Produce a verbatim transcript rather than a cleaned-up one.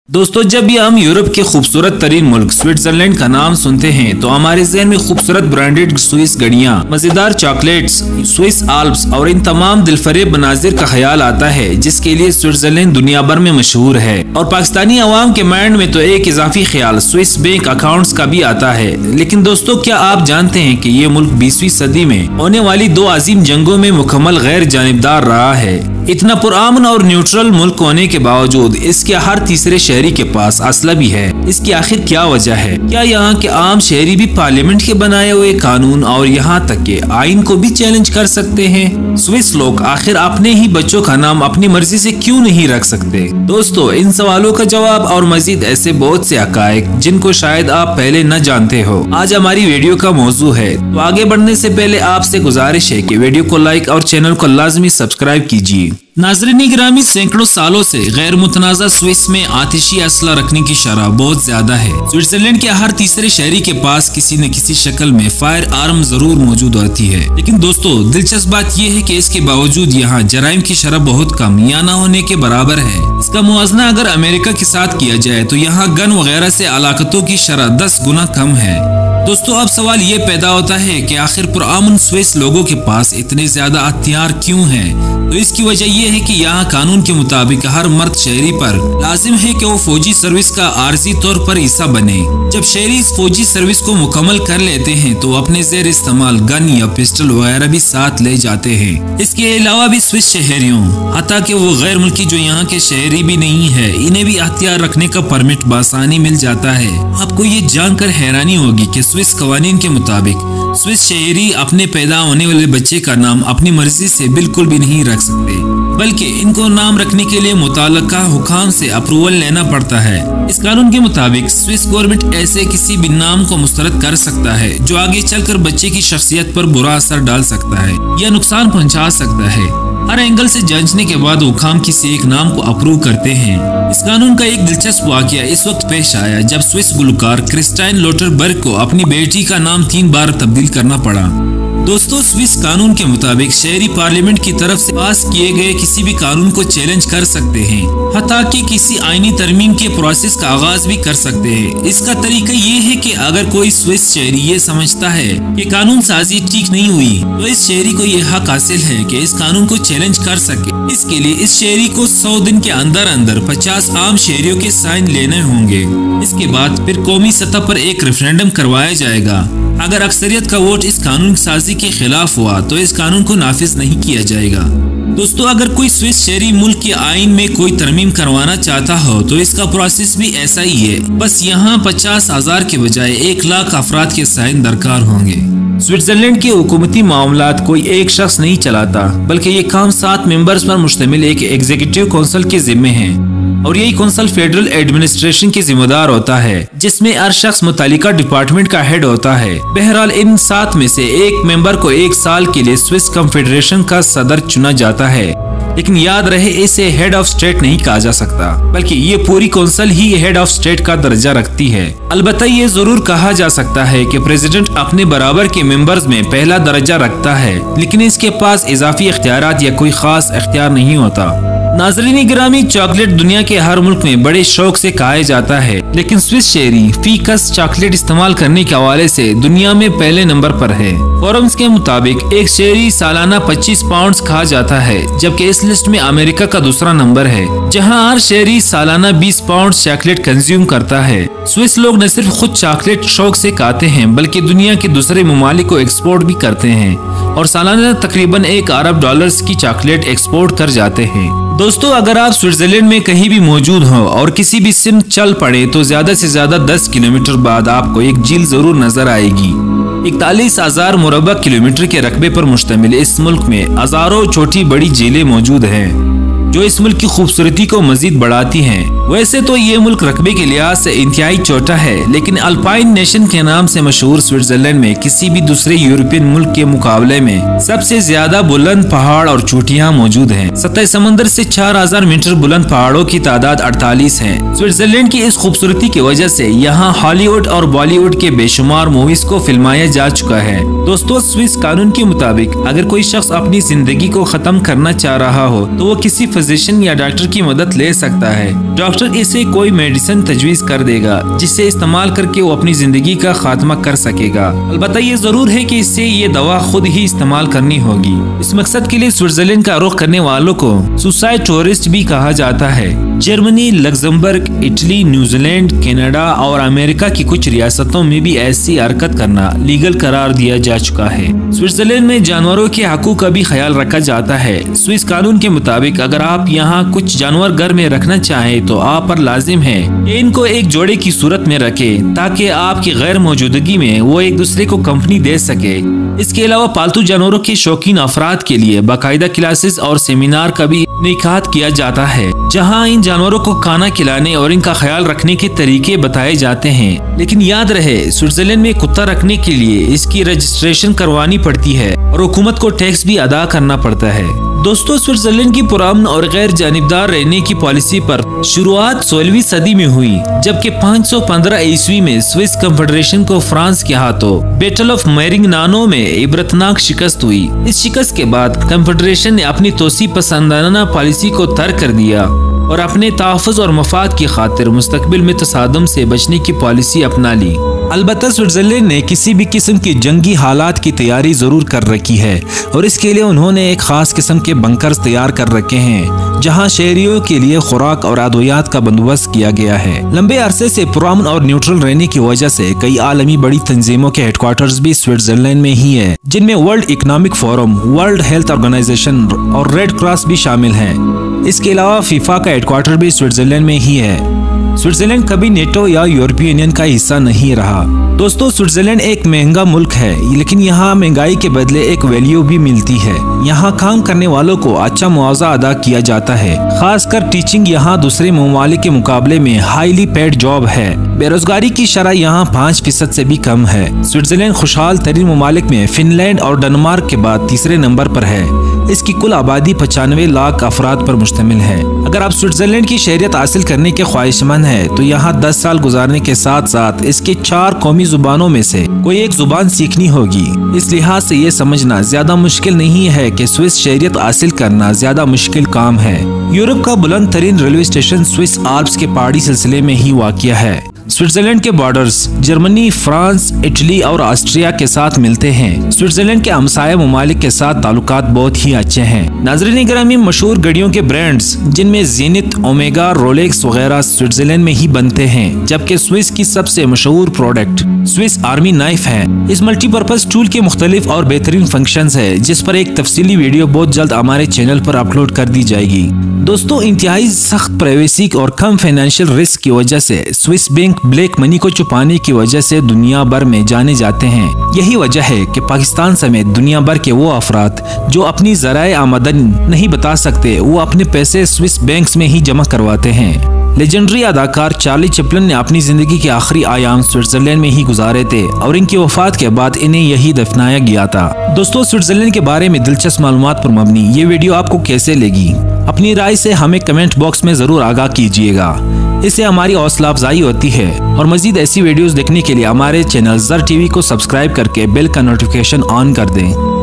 दोस्तों, जब भी हम यूरोप के खूबसूरत तरीन मुल्क स्विट्जरलैंड का नाम सुनते हैं तो हमारे ज़हन में खूबसूरत ब्रांडेड स्विस गड़ियाँ, मजेदार चॉकलेट्स, स्विस आल्प्स और इन तमाम दिलफरेब मनाजिर का ख्याल आता है, जिसके लिए स्विट्जरलैंड दुनिया भर में मशहूर है। और पाकिस्तानी अवाम के माइंड में तो एक इजाफी ख्याल स्विस बैंक अकाउंट्स का भी आता है। लेकिन दोस्तों, क्या आप जानते हैं कि ये मुल्क बीसवीं सदी में होने वाली दो अजीम जंगों में मुकम्मल गैर जानिबदार रहा है। इतना पुरअमन और न्यूट्रल मुल्क होने के बावजूद इसके हर तीसरे शहरी के पास असला भी है। इसकी आखिर क्या वजह है? क्या यहाँ के आम शहरी भी पार्लियामेंट के बनाए हुए कानून और यहाँ तक के आइन को भी चैलेंज कर सकते हैं? स्विस लोग आखिर अपने ही बच्चों का नाम अपनी मर्जी से क्यों नहीं रख सकते? दोस्तों, इन सवालों का जवाब और मजीद ऐसे बहुत से हकायक जिनको शायद आप पहले न जानते हो, आज हमारी वीडियो का मौजू है। तो आगे बढ़ने से पहले आपसे गुजारिश है कि वीडियो को लाइक और चैनल को लाजमी सब्सक्राइब कीजिए। नाज़रीन गिरामी, सैकड़ों सालों से गैर मुतनाज़ा स्विस में आतिशी असला रखने की शरह बहुत ज्यादा है। स्विट्जरलैंड के हर तीसरे शहरी के पास किसी न किसी शक्ल में फायर आर्म जरूर मौजूद होती है। लेकिन दोस्तों, दिलचस्प बात यह है कि इसके बावजूद यहाँ जराइम की शरह बहुत कम या न होने के बराबर है। इसका मुआवजा अगर अमेरिका के साथ किया जाए तो यहाँ गन वगैरह से हलाकतों की शरह दस गुना कम है। दोस्तों, अब सवाल ये पैदा होता है कि आखिर पुरअमन स्विस लोगों के पास इतने ज्यादा हथियार क्यों हैं? तो इसकी वजह यह है कि यहाँ कानून के मुताबिक हर मर्द शहरी पर लाजिम है कि वो फौजी सर्विस का आर्जी तौर पर हिस्सा बने। जब शहरी इस फौजी सर्विस को मुकम्मल कर लेते हैं तो अपने जेर इस्तेमाल गन या पिस्टल वगैरह भी साथ ले जाते हैं। इसके अलावा भी स्विस शहरियों, हत्ता कि वो गैर मुल्की जो यहाँ के शहरी भी नहीं है, इन्हें भी हथियार रखने का परमिट बासानी मिल जाता है। आपको ये जानकर हैरानी होगी कि स्विस कवानीन के मुताबिक स्विस शहरी अपने पैदा होने वाले बच्चे का नाम अपनी मर्जी से बिल्कुल भी नहीं रख सकते, बल्कि इनको नाम रखने के लिए मुताल्लिका हुकाम से अप्रूवल लेना पड़ता है। इस कानून के मुताबिक स्विस गवर्नमेंट ऐसे किसी भी नाम को मुस्तरद कर सकता है जो आगे चलकर बच्चे की शख्सियत पर बुरा असर डाल सकता है या नुकसान पहुंचा सकता है। हर एंगल से जांचने के बाद हुकाम किसी एक नाम को अप्रूव करते हैं। इस कानून का एक दिलचस्प वाकया इस वक्त पेश आया जब स्विस गुलकार क्रिस्टाइन लोटरबर्ग को अपनी बेटी का नाम तीन बार तब्दील करना पड़ा। दोस्तों, स्विस कानून के मुताबिक शहरी पार्लियामेंट की तरफ से पास किए गए किसी भी कानून को चैलेंज कर सकते हैं, हत्ता कि किसी आईनी तरमीम के प्रोसेस का आगाज भी कर सकते हैं। इसका तरीका ये है कि अगर कोई स्विस शहरी ये समझता है कि कानून साजी ठीक नहीं हुई तो इस शहरी को ये हक हासिल है कि इस कानून को चैलेंज कर सके। इसके लिए इस शहरी को सौ दिन के अंदर अंदर पचास आम शहरियों के साइन लेने होंगे। इसके बाद फिर कौमी सतह पर एक रेफरेंडम करवाया जाएगा। अगर अक्सरियत का वोट इस कानून साजी के खिलाफ हुआ तो इस कानून को नाफिज नहीं किया जाएगा। दोस्तों, अगर कोई स्विस शहरी मुल्क के आइन में कोई तरमीम करवाना चाहता हो तो इसका प्रोसेस भी ऐसा ही है, बस यहाँ पचास हजार के बजाय एक लाख अफराद के साइन दरकार होंगे। स्विट्जरलैंड के हुकूमती मामलात कोई एक शख्स नहीं चलाता, बल्कि ये काम सात मेंबर्स पर मुश्तमिल एक एग्जीक्यूटिव काउंसिल के जिम्मे है और यही काउंसिल फेडरल एडमिनिस्ट्रेशन के जिम्मेदार होता है, जिसमें हर शख्स मुतालिका डिपार्टमेंट का हेड होता है। बहरहाल, इन सात में से एक मेंबर को एक साल के लिए स्विस कन्फेडरेशन का सदर चुना जाता है। लेकिन याद रहे, इसे हेड ऑफ स्टेट नहीं कहा जा सकता, बल्कि ये पूरी काउंसिल ही हेड ऑफ स्टेट का दर्जा रखती है। अलबत्ता ये जरूर कहा जा सकता है कि प्रेसिडेंट अपने बराबर के मेंबर्स में पहला दर्जा रखता है, लेकिन इसके पास इजाफी इख्तियारात या कोई खास इख्तियार नहीं होता। नाज़रीन गिरामी, चॉकलेट दुनिया के हर मुल्क में बड़े शौक से खाया जाता है, लेकिन स्विस शहरी फी कस चॉकलेट इस्तेमाल करने के हवाले से दुनिया में पहले नंबर पर है। फोरम्स के मुताबिक एक शहरी सालाना पच्चीस पाउंड खा जाता है, जबकि इस लिस्ट में अमेरिका का दूसरा नंबर है, जहां हर शहरी सालाना बीस पाउंड चॉकलेट कंज्यूम करता है। स्विस लोग न सिर्फ खुद चॉकलेट शौक से खाते हैं, बल्कि दुनिया के दूसरे ममालिक को एक्सपोर्ट भी करते हैं और सालाना तकरीबन एक अरब डॉलर्स की चॉकलेट एक्सपोर्ट कर जाते हैं। दोस्तों, अगर आप स्विट्जरलैंड में कहीं भी मौजूद हो और किसी भी सिम चल पड़े तो ज्यादा से ज्यादा दस किलोमीटर बाद आपको एक झील जरूर नजर आएगी। इकतालीस हजार मुरबा किलोमीटर के रकबे पर मुश्तमिल इस मुल्क में हजारों छोटी बड़ी झीलें मौजूद हैं, जो इस मुल्क की खूबसूरती को मजीद बढ़ाती हैं। वैसे तो ये मुल्क रकबे के लिहाज से इंतहाई छोटा है, लेकिन अल्पाइन नेशन के नाम से मशहूर स्विट्जरलैंड में किसी भी दूसरे यूरोपियन मुल्क के मुकाबले में सबसे ज्यादा बुलंद पहाड़ और चोटियां मौजूद हैं। सतह समंदर से चार हजार मीटर बुलंद पहाड़ों की तादाद अड़तालीस है। स्विट्जरलैंड की इस खूबसूरती की वजह से यहाँ हॉलीवुड और बॉलीवुड के बेशुमार मूवीज को फिल्माया जा चुका है। दोस्तों, स्विस कानून के मुताबिक अगर कोई शख्स अपनी जिंदगी को खत्म करना चाह रहा हो तो वो किसी फिजिशियन या डॉक्टर की मदद ले सकता है। डॉक्टर इसे कोई मेडिसिन तजवीज कर देगा जिसे इस्तेमाल करके वो अपनी जिंदगी का खात्मा कर सकेगा। अलबत्ता ये जरूर है कि इससे ये दवा खुद ही इस्तेमाल करनी होगी। इस मकसद के लिए स्विट्जरलैंड का रुख करने वालों को सुसाइड टूरिस्ट भी कहा जाता है। Germany, Luxembourg, Italy, New Zealand, Canada और अमेरिका की कुछ रियासतों में भी ऐसी हरकत करना लीगल करार दिया जा चुका है। स्विट्जरलैंड में जानवरों के हकूक का भी ख्याल रखा जाता है। स्विस कानून के मुताबिक अगर आप यहाँ कुछ जानवर घर में रखना चाहें तो आप पर लाजिम है कि इनको एक जोड़े की सूरत में रखें ताकि आपकी गैर मौजूदगी में वो एक दूसरे को कंपनी दे सके। इसके अलावा पालतू जानवरों के शौकीन अफराद के लिए बाकायदा क्लासेस और सेमिनार का भी इनेकाद किया जाता है, जहां इन जानवरों को खाना खिलाने और इनका ख्याल रखने के तरीके बताए जाते हैं। लेकिन याद रहे, स्विट्जरलैंड में कुत्ता रखने के लिए इसकी रजिस्ट्रेशन करवानी पड़ती है और हुकूमत को टैक्स भी अदा करना पड़ता है। दोस्तों, स्विट्जरलैंड की पुरअमन और गैर जानिबदार रहने की पॉलिसी पर शुरुआत सोलहवीं सदी में हुई, जबकि पाँच सौ पंद्रह ईस्वी में स्विस कन्फेडरेशन को फ्रांस के हाथों बैटल ऑफ मैरिग्नानो में इबरतनाक शिकस्त हुई। इस शिकस्त के बाद कन्फेडरेशन ने अपनी तोसी पसंदाना पॉलिसी को तर्क कर दिया और अपने तहफ़्फ़ुज़ और मफाद की खातिर मुस्तकबिल में तसादम से बचने की पॉलिसी अपना ली। अलबत्ता स्विट्जरलैंड ने किसी भी किस्म की जंगी हालात की तैयारी जरूर कर रखी है और इसके लिए उन्होंने एक खास किस्म के बंकर्स तैयार कर रखे हैं, जहां शहरियों के लिए खुराक और अद्वियात का बंदोबस्त किया गया है। लंबे अरसे से पुरअमन और न्यूट्रल रहने की वजह से कई आलमी बड़ी तंजीमों के हेडक्वार्टर्स भी स्विट्जरलैंड में ही है, जिनमें World Economic Forum, World Health Organization और रेड क्रॉस भी शामिल है। इसके अलावा फीफा का हेडक्वार्टर भी स्विट्जरलैंड में ही है। स्विट्जरलैंड कभी नेटो या यूरोपीय यूनियन का हिस्सा नहीं रहा। दोस्तों, स्विट्जरलैंड एक महंगा मुल्क है, लेकिन यहाँ महंगाई के बदले एक वैल्यू भी मिलती है। यहाँ काम करने वालों को अच्छा मुआवजा अदा किया जाता है। खासकर टीचिंग यहाँ दूसरे ममालिक के मुकाबले में हाईली पेड जॉब है। बेरोजगारी की शरह यहाँ पाँच फीसद से भी कम है। स्विट्जरलैंड खुशहाल तरीन ममालिक में फिनलैंड और डेनमार्क के बाद तीसरे नंबर पर है। इसकी कुल आबादी पचानवे लाख अफराद पर मुश्तमिल है। अगर आप स्विट्जरलैंड की शहरियत हासिल करने के ख्वाहिशमंद है तो यहाँ दस साल गुजारने के साथ साथ इसके चार कौमी जुबानों में से कोई एक जुबान सीखनी होगी। इस लिहाज से ये समझना ज्यादा मुश्किल नहीं है कि स्विस शहरियत हासिल करना ज्यादा मुश्किल काम है। यूरोप का बुलंद तरीन रेलवे स्टेशन स्विस आल्प्स के पहाड़ी सिलसिले में ही वाक़िया है। स्विट्जरलैंड के बॉर्डर्स जर्मनी, फ्रांस, इटली और ऑस्ट्रिया के साथ मिलते हैं। स्विट्जरलैंड के हमसाया ममालिक के साथ ताल्लुकात बहुत ही अच्छे हैं। नाज़रीन गिरामी, मशहूर घड़ियों के ब्रांड्स जिनमें ज़ेनिथ, ओमेगा, रोलेक्स वगैरह स्विट्जरलैंड में ही बनते हैं, जबकि स्विस की सबसे मशहूर प्रोडक्ट स्विस आर्मी नाइफ है। इस मल्टीपर्पज टूल के मुख्तलिफ और बेहतरीन फंक्शंस है, जिस पर एक तफसीली वीडियो बहुत जल्द हमारे चैनल पर अपलोड कर दी जाएगी। दोस्तों, इंतहाई सख्त प्राइवेसी और कम फाइनेंशियल रिस्क की वजह से स्विस बैंक ब्लैक मनी को छुपाने की वजह से दुनिया भर में जाने जाते हैं। यही वजह है कि पाकिस्तान समेत दुनिया भर के वो अफराद जो अपनी ज़राए आमदनी नहीं बता सकते, वो अपने पैसे स्विस बैंक्स में ही जमा करवाते हैं। लेजेंडरी अदाकार चार्ली चैपलिन ने अपनी जिंदगी के आखिरी आयाम स्विट्जरलैंड में ही गुजारे थे और इनकी वफात के बाद इन्हें यही दफनाया गया था। दोस्तों, स्विट्जरलैंड के बारे में दिलचस्प मालूमात पर मबनी ये वीडियो आपको कैसे लगी? अपनी राय से हमें कमेंट बॉक्स में जरूर आगाह कीजिएगा। इससे हमारी हौसला अफजाई होती है और मजीद ऐसी वीडियोस देखने के लिए हमारे चैनल ज़र टीवी को सब्सक्राइब करके बेल का नोटिफिकेशन ऑन कर दें।